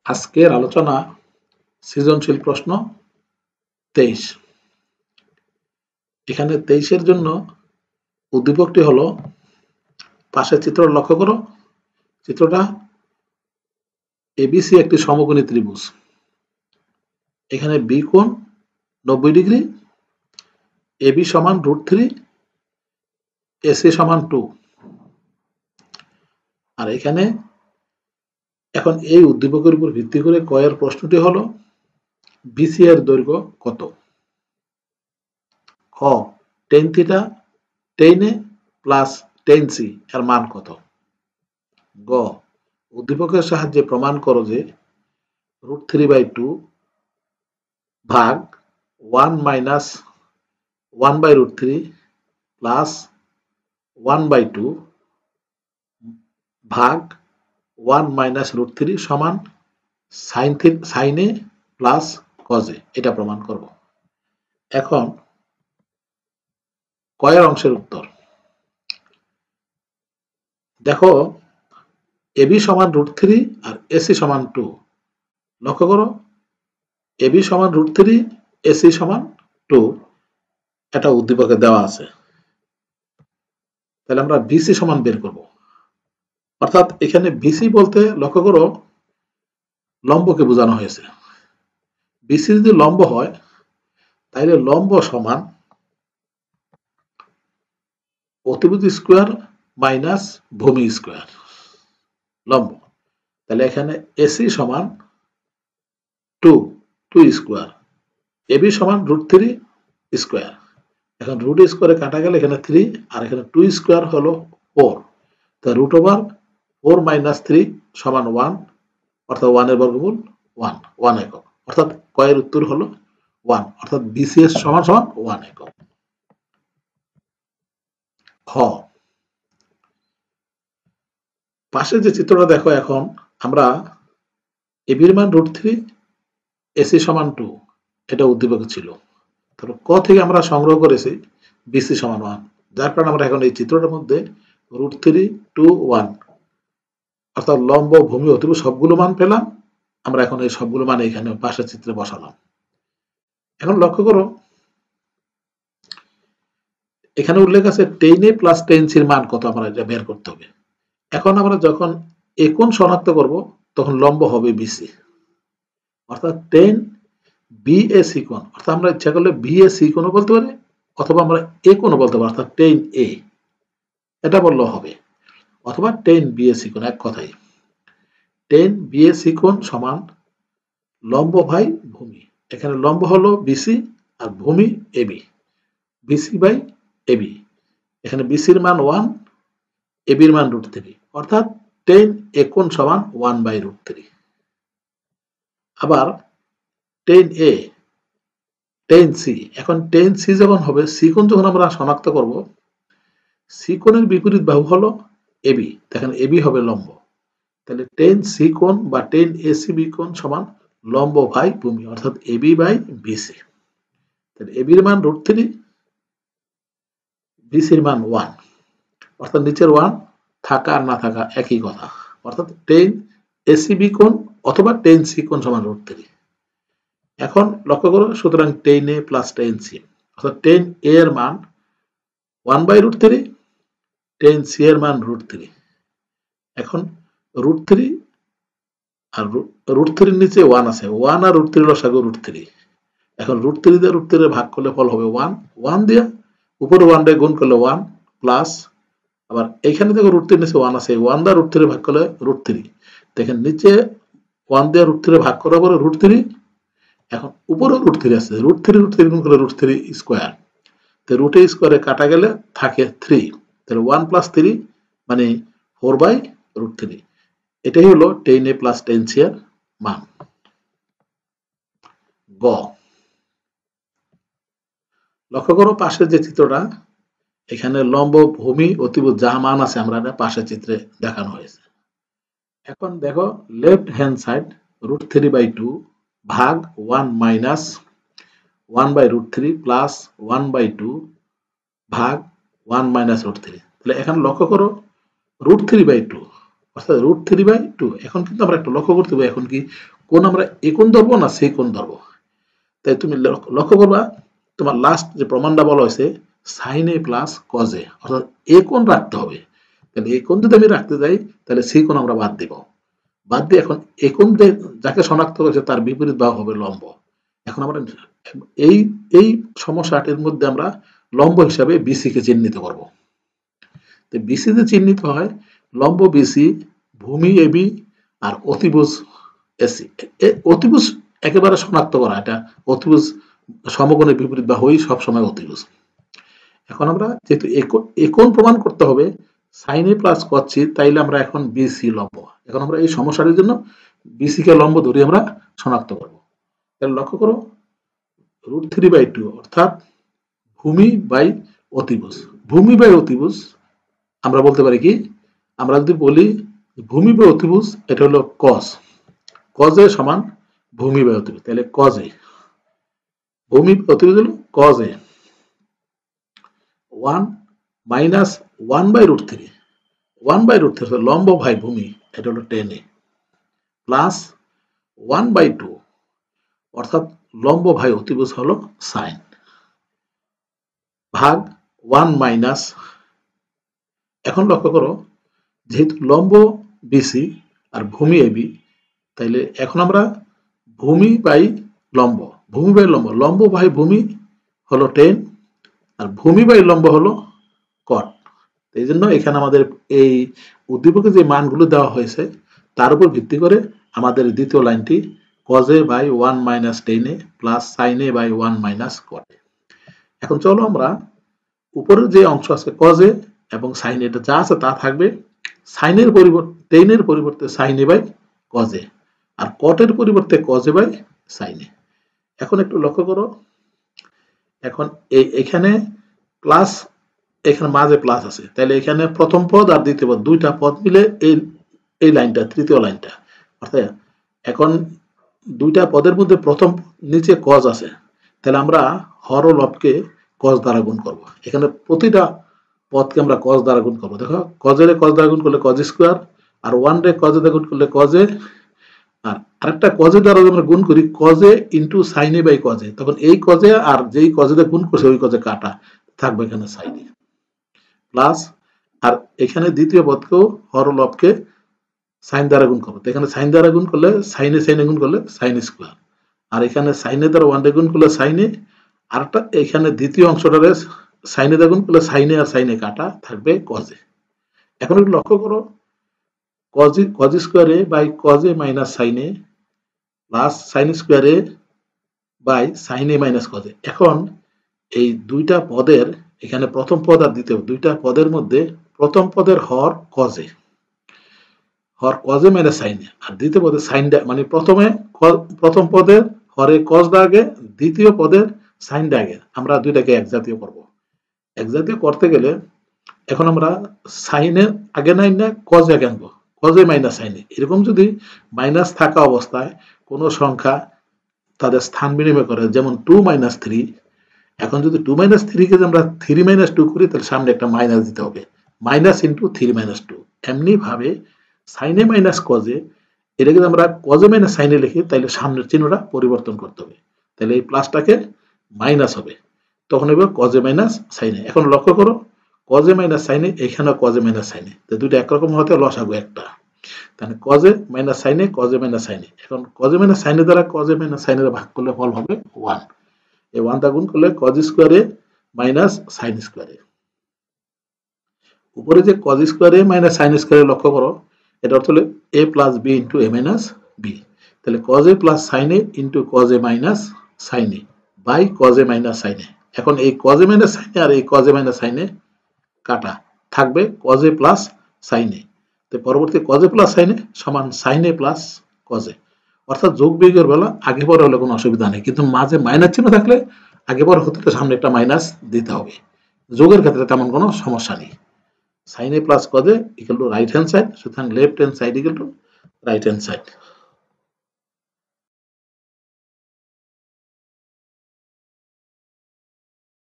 আজকের আলোচনা সৃজনশীল প্রশ্ন 23। এখানে 23-এর জন্য উদ্দীপকটি হলো, পাশের চিত্র লক্ষ্য করো। চিত্রটা এবিসি একটি সমকোণী ত্রিভুজ। এখানে বি কোণ 90 ডিগ্রি, এবি সমান √3, এসি সমান 2। আর এখানে এখন এই উদ্দীপকের উপর ভিত্তি করে কয়ের প্রশ্নটি হলো, বিসি এর দৈর্ঘ্য কত? খ tan θ tan a plus tan c এর মান কত? গ উদ্দীপকের সাহায্যে প্রমাণ করো যে √3/2 ভাগ 1 মাইনাস 1/√3 প্লাস 1/2 ভাগ 1 মাইনাস √3 সমান sin a প্লাস cos a। এটা প্রমাণ করব। এখন কয়ের অংশের উত্তর দেখো, এবি সমান √3 আর এসি সমান 2। লক্ষ্য করো, এবি সমান √3, এসি সমান 2, এটা উদ্দীপকে দেওয়া আছে। তাহলে আমরা বিসি সমান বের করব। অর্থাৎ এখানে বিসি বলতে লক্ষ্য করো লম্বকে বোঝানো হয়েছে। বিসি যদি লম্ব হয় তাহলে লম্ব সমান অতিভুজ স্কোয়ার মাইনাস ভূমি স্কোয়ার লম্ব। তাহলে এখানে এসি সমান 2 স্কোয়ার, এবি সমান √3 স্কোয়ার। এখন রুট স্কোয়ারে কাটা গেলে এখানে 3 আর এখানে 2 স্কোয়ার হলো 4। তা √4 মাইনাস 3 সমান 1, অর্থাৎ 1 এর বর্গমূল 1 একক। অর্থাৎ কয়ের উত্তর হলো 1, অর্থাৎ বিসিএস সমান 1 একক। খ পাশে যে চিত্রটা দেখো, এখন আমরা এবির মান √3, এসি সমান 2, এটা উদ্দীপক ছিল। তারপর ক থেকে আমরা সংগ্রহ করেছি বিসি সমান 1, যার কারণে আমরা এখন এই চিত্রটার মধ্যে √3, 2, 1 অর্থাৎ লম্ব, ভূমি, অতিভুজ সবগুলো মান পেলাম। আমরা এখন এই সবগুলো মান এখানে পাশের চিত্রে বসালাম। এখন লক্ষ্য করো, এখানে উল্লেখ আছে tan a plus tan c এর মান কত, আমরা এটা বের করতে হবে। এখন আমরা যখন এ কোণ শনাক্ত করব তখন লম্ব হবে বিসি, অর্থাৎ tan BAC কোণ। অর্থাৎ আমরা ইচ্ছা করলে BAC কোণও বলতে পারি অথবা আমরা এ কোণও বলতে পারি, অর্থাৎ tan A এটা বললেও হবে, অথবা tan BAC কোণ, এক কথাই। tan BAC কোণ সমান লম্ব ভাই ভূমি। এখানে লম্ব হলো বিসি আর ভূমি এবি, বিসি বাই এবি। এখানে বিসির মান 1, এবির মান √3, অর্থাৎ tan A কোণ সমান 1/√3। আবার tan A tan C, এখন tan C যখন হবে, সি কোণ যখন আমরা শনাক্ত করব, সি কোণের বিপরীত বাহু হলো এবি, দেখেন এবি হবে লম্ব। তাহলে tan C কোণ বা tan ACB কোণ সমান লম্ব ভাই ভূমি, অর্থাৎ এবি বাই বিসি। তাহলে এবির মান √3, বিসির মান 1, অর্থাৎ নিচের 1 থাকা আর না থাকা একই কথা, অর্থাৎ tan ACB কোণ অথবা tan C কোণ সমান √3। এখন লক্ষ্য করো, সুতরাং tan A plus tan C, অর্থাৎ tan A এর মান 1/√3, tan C এর মান √3। এখন √3 আর √3 এর নিচে 1 আছে, 1 আর √3 লসাগু √3। এখন √3 দিয়ে √3 ভাগ করলে ফল হবে 1 দিয়ে উপরে 1 দিয়ে গুণ করলে 1 প্লাস, আবার এখানে দেখো √3 নিচে 1 আছে, 1 দিয়ে √3 ভাগ করলে √3। দেখেন নিচে 1 দিয়ে √3 ভাগ করার পরে √3, এখন উপরে √3 আছে, √3 গুণ করলে √3 স্কয়ার। তো রুট স্কয়ারে কাটা গেলে থাকে 3, তাহলে 1 প্লাস 3 মানে 4/√3। এটাই হলো tan A plus tan C এর মান। গ লক্ষ্য করো পাশের যে চিত্রটা, এখানে লম্ব, ভূমি, অতিভুজ যা মান আছে আমরা পাশের চিত্রে দেখানো হয়েছে। এখন দেখো লেফট হ্যান্ড সাইড √3/2 ভাগ 1 মাইনাস 1/√3 প্লাস 1/2 ভাগ 1 মাইনাস √3। তাহলে এখানে লক্ষ্য করো √3/2, অর্থাৎ √3/2। এখন কিন্তু আমরা একটু লক্ষ্য করতে হবে, এখন কি কোণ আমরা এ কোণ ধরবো না সেই কোণ ধরবো। তাই তুমি লক্ষ্য করবা তোমার লাস্ট যে প্রমাণটা বলা হয়েছে sine A plus cos A, অর্থাৎ এ কোণ রাখতে হবে। তাহলে এই কোণ যদি আমি রাখতে যাই তাহলে সেই কোণ আমরা বাদ দিব। বাদ দিয়ে এখন এই কোণ যাকে শনাক্ত করেছে তার বিপরীত বাহু হবে লম্ব। এখন আমরা এই এই সমস্যাটির মধ্যে আমরা লম্ব হিসাবে বিসি কে চিহ্নিত করব। তো বিসি তে চিহ্নিত হয় লম্ব বিসি, ভূমি এবি আর অতিভুজ এসি। অতিভুজ একেবারে শনাক্ত করা, এটা অতিভুজ সমকোণের বিপরীত বাহুই সবসময় অতিভুজ। এখন আমরা যেহেতু এ কোণ প্রমাণ করতে হবে sine A plus cos C, তাইলে আমরা এখন বিসি লম্ব। এখন আমরা এই সমস্যাটির জন্য বিসি কে লম্ব ধরে আমরা শনাক্ত করব। তাহলে লক্ষ্য করো √3/2 অর্থাৎ ভূমি বাই অতিভুজ। ভূমি বাই অতিভুজ আমরা বলতে পারি কি, আমরা যদি বলি ভূমি বাই অতিভুজ এটা হলো কজ, কজ এ সমান ভূমি বাই অতিভুজ, তাহলে কজ এ ভূমি অতিভুজ হলো কজ এ 1 মাইনাস 1/√3, 1/√3 লম্ব ভাই ভূমি এটা হলো tan এ প্লাস 1/2 অর্থাৎ লম্ব ভাই অতিভুজ হলো সাইন ভাগ 1 মাইনাস। এখন লক্ষ্য করো যেহেতু লম্ব বিসি আর ভূমি এবি, তাইলে এখন আমরা ভূমি বাই লম্ব, ভূমি বাই লম্ব, লম্ব ভাই ভূমি হলো tan আর ভূমি বাই লম্ব হলো কট। এই জন্য এখানে আমাদের এই উদ্দীপকে যে মানগুলো দেওয়া হয়েছে তার উপর ভিত্তি করে আমাদের দ্বিতীয় লাইনটি cos a by 1 minus tan a প্লাস sin a by 1 minus cot a। এখন চলো আমরা উপরের যে অংশ আছে cos a এবং sin a যা আছে তা থাকবে, sin এর পরিবর্তে tan এর পরিবর্তে sin a by cos a আর cot এর পরিবর্তে cos a by sin a। এখন একটু লক্ষ্য করো, এখন এখানে প্লাস, এখানে মাঝে প্লাস আছে, তাহলে এখানে প্রথম পদ আর দ্বিতীয় পদ দুইটা পদ মিলে এই লাইনটা তৃতীয় লাইনটা, অর্থাৎ এখন দুইটা পদের মধ্যে প্রথম নিচে কজ আছে, তাহলে আমরা হর ও লবকে কজ দ্বারা গুণ করব। এখানে প্রতিটা পদকে আমরা কজ দ্বারা গুণ করব। দেখো কজের কজ দ্বারা গুণ করলে কজ স্কোয়ার, আর 1 রে কজ দ্বারা গুণ করলে কজে, আর আরেকটা কজে দ্বারা আমরা গুণ করি কজে ইনটু সাইনে বাই কজে, তখন এই কজে আর যেই কজে দ্বারা গুণ করছে ওই কজে কাটা থাকবে এখানে সাইনে প্লাস, আর এখানে দ্বিতীয় পদকেও হর ও লবকে সাইন দ্বারা গুণ করবো, এখানে সাইন দ্বারা গুণ করলে সাইনে সাইনে গুণ করলে সাইন স্কোয়ার, আর এখানে সাইনে দ্বারা 1 গুণ করলে সাইনে, আরেকটা এখানে দ্বিতীয় অংশটারে সাইনে দ্বারা গুণ করলে সাইনে আর সাইনে কাটা থাকবে কজে। এখন একটু লক্ষ্য করো cos square A by cos A minus sine A plus sine square A by sine A minus cos A. এখন এই দুইটা পদের এখানে প্রথম পদ আর দ্বিতীয় দুইটা পদের মধ্যে প্রথম পদের হর কজে, হর কজে মাইনাস সাইনে, আর দ্বিতীয় পদের সাইনটা মানে প্রথম পদের হরে কজ আগে, দ্বিতীয় পদের সাইনটা আগে, আমরা দুইটাকে এক জাতীয় করব। এক জাতীয় করতে গেলে এখন আমরা সাইনের আগে নাই না কজে আগে আনবো, কজে মাইনাস সাইনে। এরকম যদি মাইনাস থাকা অবস্থায় কোনো সংখ্যা তাদের স্থান বিনিময় করে, যেমন 2 - 3, এখন যদি 2 - 3 কে আমরা 3 - 2 করি তাহলে সামনে একটা মাইনাস দিতে হবে, মাইনাস ইন্টু 3 - 2। এমনি ভাবে সাইনে মাইনাস কজে, এটাকে আমরা কজে মাইনাস সাইনে লিখি তাহলে সামনের চিহ্নটা পরিবর্তন করতে হবে, তাহলে এই প্লাসটাকে মাইনাস হবে, তখন হবে কজে মাইনাস সাইনে। এখন লক্ষ্য করো কজে মাইনাস সাইনে, এখানে কজে মাইনাস সাইনে, তো দুটো একরকম হতে লসাগু একটা, তাহলে কজে মাইনাস সাইনে কজে মাইনাস সাইনে। এখন কজে মাইনাস সাইনে দ্বারা কজে মাইনাস সাইনের ভাগ করলে ফল হবে 1, এই 1 টা গুণ করলে কজ স্কোয়ারে মাইনাস সাইন স্কোয়ারে। উপরে যে কজ স্কোয়ারে মাইনাস সাইন স্কোয়ারে লক্ষ্য করো, এটা অর্থ হলো a plus B into a minus B, তাহলে cos A plus sine A into cos A minus sine A by cos A minus sine A. এখন এই cos A minus sine A আর এই cos A minus sine A কাটা থাকবে cos A plus sine A, তো পরবর্তী cos A plus sine A সমান sine A plus cos A, অর্থাৎ যোগ বিয়োগের বেলা আগে পরে হলে কোনো অসুবিধা নেই, কিন্তু মাঝে মাইনাস চিহ্ন থাকলে আগে পরে হতে সামনে একটা মাইনাস দিতে হবে। যোগের ক্ষেত্রে তেমন কোনো সমস্যা নেই। Sine A plus cos A equal to right hand side, সুতরাং left hand side equal to right hand side.